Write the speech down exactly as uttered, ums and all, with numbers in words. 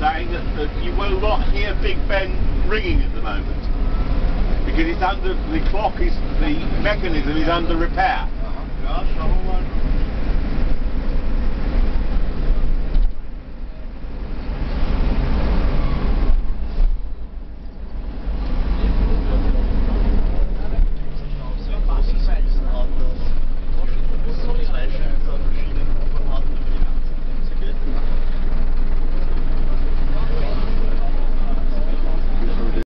saying that, that you will not hear Big Ben ringing at the moment because it's under the clock is the mechanism is under repair. Uh-huh. Ja, schauen wir mal.